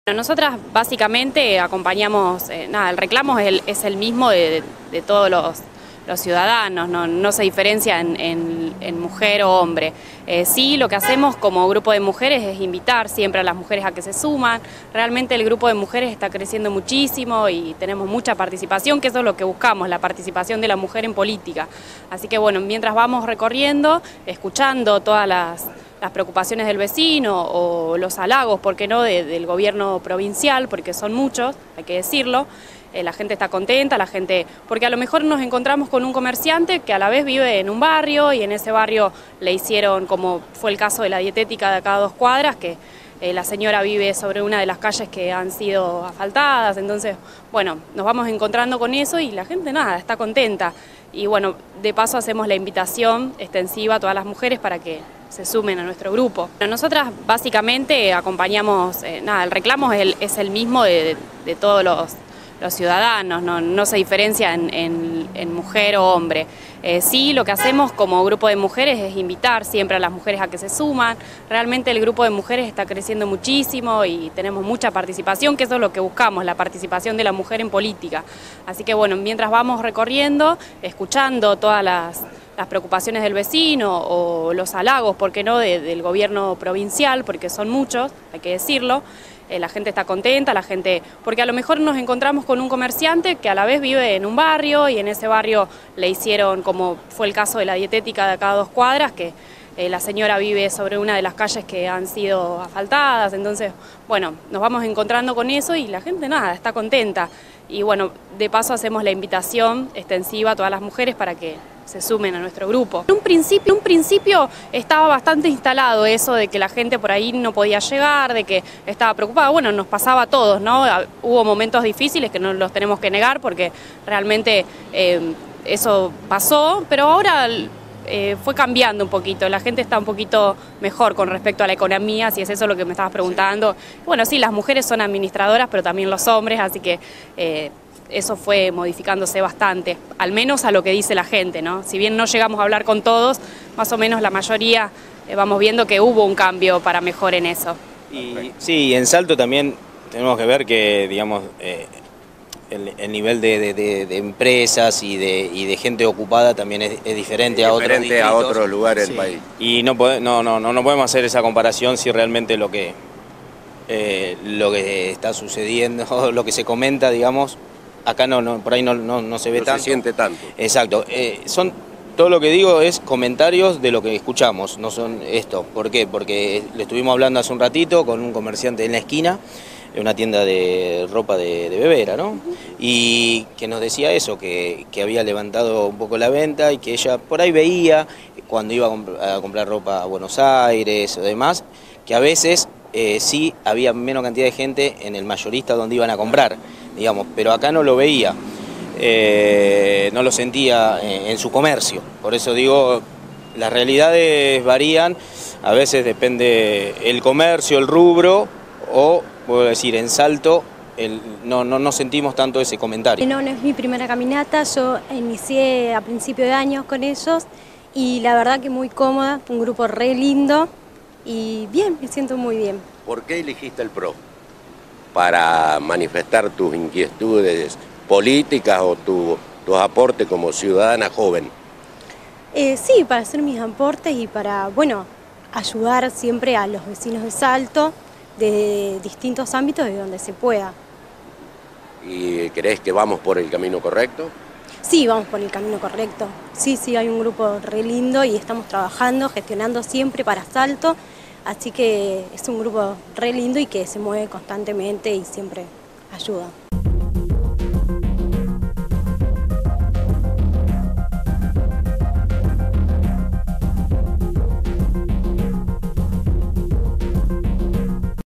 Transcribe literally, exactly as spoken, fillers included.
Nosotras básicamente acompañamos, eh, nada, el reclamo es el, es el mismo de, de todos los, los ciudadanos, no, no se diferencia en, en, en mujer o hombre. Eh, sí, lo que hacemos como grupo de mujeres es invitar siempre a las mujeres a que se suman. Realmente el grupo de mujeres está creciendo muchísimo y tenemos mucha participación, que eso es lo que buscamos, la participación de la mujer en política. Así que bueno, mientras vamos recorriendo, escuchando todas las... las preocupaciones del vecino o los halagos, ¿por qué no?, de, del gobierno provincial, porque son muchos, hay que decirlo. Eh, la gente está contenta, la gente, porque a lo mejor nos encontramos con un comerciante que a la vez vive en un barrio y en ese barrio le hicieron, como fue el caso de la dietética de acá a dos cuadras, que eh, la señora vive sobre una de las calles que han sido asfaltadas. Entonces, bueno, nos vamos encontrando con eso y la gente nada, está contenta. Y bueno, de paso hacemos la invitación extensiva a todas las mujeres para que se sumen a nuestro grupo. Nosotras básicamente acompañamos, eh, nada, el reclamo es el, es el mismo de, de todos los, los ciudadanos, no, no se diferencia en, en, en mujer o hombre. Eh, sí, lo que hacemos como grupo de mujeres es invitar siempre a las mujeres a que se suman. Realmente el grupo de mujeres está creciendo muchísimo y tenemos mucha participación, que eso es lo que buscamos, la participación de la mujer en política. Así que bueno, mientras vamos recorriendo, escuchando todas las... las preocupaciones del vecino o los halagos, ¿por qué no?, de, del gobierno provincial, porque son muchos, hay que decirlo. Eh, la gente está contenta, la gente, porque a lo mejor nos encontramos con un comerciante que a la vez vive en un barrio y en ese barrio le hicieron, como fue el caso de la dietética de acá a dos cuadras, que eh, la señora vive sobre una de las calles que han sido asfaltadas. Entonces, bueno, nos vamos encontrando con eso y la gente nada, está contenta. Y bueno, de paso hacemos la invitación extensiva a todas las mujeres para que se sumen a nuestro grupo. En un principio, un principio estaba bastante instalado eso de que la gente por ahí no podía llegar, de que estaba preocupada. Bueno, nos pasaba a todos, ¿no? Hubo momentos difíciles que no los tenemos que negar porque realmente eh, eso pasó, pero ahora eh, fue cambiando un poquito. La gente está un poquito mejor con respecto a la economía, si es eso lo que me estabas preguntando. Sí. Bueno, sí, las mujeres son administradoras, pero también los hombres, así que... Eh, eso fue modificándose bastante, al menos a lo que dice la gente, ¿no? Si bien no llegamos a hablar con todos, más o menos la mayoría eh, vamos viendo que hubo un cambio para mejor en eso. Y, sí, en Salto también tenemos que ver que, digamos, eh, el, el nivel de, de, de, de empresas y de, y de gente ocupada también es, es diferente, es a, diferente otros a otros lugares del sí. país. Y no, no, no, no, no podemos hacer esa comparación si realmente lo que, eh, lo que está sucediendo, lo que se comenta, digamos, acá no, no, por ahí no, no, no se ve no tanto. se siente tanto. Exacto. Eh, son, todo lo que digo es comentarios de lo que escuchamos, no son esto. ¿Por qué? Porque le estuvimos hablando hace un ratito con un comerciante en la esquina, en una tienda de ropa de, de bebera, ¿no? Uh-huh. Y que nos decía eso, que, que había levantado un poco la venta y que ella por ahí veía, cuando iba a, comp a comprar ropa a Buenos Aires o demás, que a veces eh, sí había menos cantidad de gente en el mayorista donde iban a comprar, digamos, pero acá no lo veía, eh, no lo sentía en, en su comercio. Por eso digo, las realidades varían, a veces depende el comercio, el rubro, o puedo decir en Salto, el, no, no, no sentimos tanto ese comentario. No, no es mi primera caminata, yo inicié a principio de años con ellos y la verdad que muy cómoda, un grupo re lindo y bien, me siento muy bien. ¿Por qué elegiste el P R O? ¿Para manifestar tus inquietudes políticas o tu, tus aportes como ciudadana joven? Eh, sí, para hacer mis aportes y para, bueno, ayudar siempre a los vecinos de Salto de distintos ámbitos de donde se pueda. ¿Y crees que vamos por el camino correcto? Sí, vamos por el camino correcto. Sí, sí, hay un grupo re lindo y estamos trabajando, gestionando siempre para Salto. Así que es un grupo re lindo y que se mueve constantemente y siempre ayuda.